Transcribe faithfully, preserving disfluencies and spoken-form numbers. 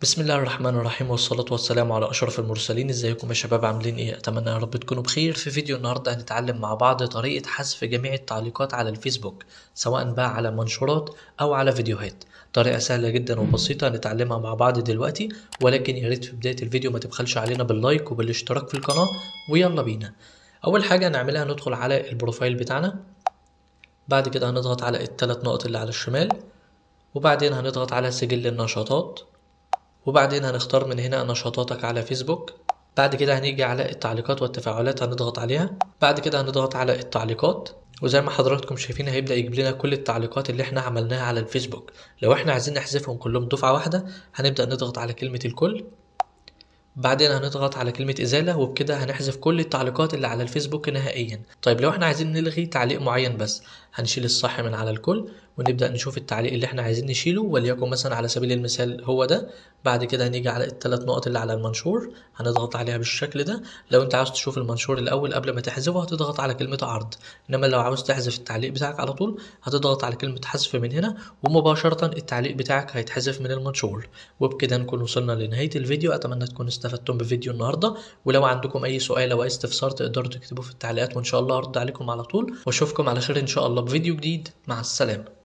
بسم الله الرحمن الرحيم والصلاة والسلام على أشرف المرسلين. ازيكم يا شباب، عاملين ايه؟ أتمنى يا رب تكونوا بخير. في فيديو النهاردة هنتعلم مع بعض طريقة حذف جميع التعليقات على الفيسبوك، سواء بقى على منشورات أو على فيديوهات. طريقة سهلة جدا وبسيطة هنتعلمها مع بعض دلوقتي، ولكن يا ريت في بداية الفيديو ما تبخلش علينا باللايك وبالاشتراك في القناة. ويلا بينا. أول حاجة هنعملها ندخل على البروفايل بتاعنا، بعد كده هنضغط على الثلاث نقط اللي على الشمال، وبعدين هنضغط على سجل النشاطات، وبعدين هنختار من هنا نشاطاتك على فيسبوك. بعد كده هنيجي على التعليقات والتفاعلات هنضغط عليها، بعد كده هنضغط على التعليقات، وزي ما حضراتكم شايفين هيبدأ يجيب لنا كل التعليقات اللي احنا عملناها على الفيسبوك. لو احنا عايزين نحذفهم كلهم دفعة واحدة هنبدأ نضغط على كلمة الكل، بعدين هنضغط على كلمة إزالة، وبكده هنحذف كل التعليقات اللي على الفيسبوك نهائيا. طيب لو احنا عايزين نلغي تعليق معين بس، هنشيل الصح من على الكل ونبدأ نشوف التعليق اللي احنا عايزين نشيله، وليكن مثلا على سبيل المثال هو ده. بعد كده هنيجي على الثلاث نقط اللي على المنشور هنضغط عليها بالشكل ده. لو انت عاوز تشوف المنشور الأول قبل ما تحذفه هتضغط على كلمة عرض، انما لو عاوز تحذف التعليق بتاعك على طول هتضغط على كلمة حذف من هنا، ومباشرة التعليق بتاعك هيتحذف من المنشور. وبكده نكون وصلنا لنهاية الفيديو. أتمنى تكونوا استفدتم بفيديو النهارده، ولو عندكم اي سؤال او اي استفسار تقدروا تكتبوه في التعليقات وان شاء الله هرد عليكم على طول، واشوفكم على خير ان شاء الله بفيديو جديد. مع السلامة.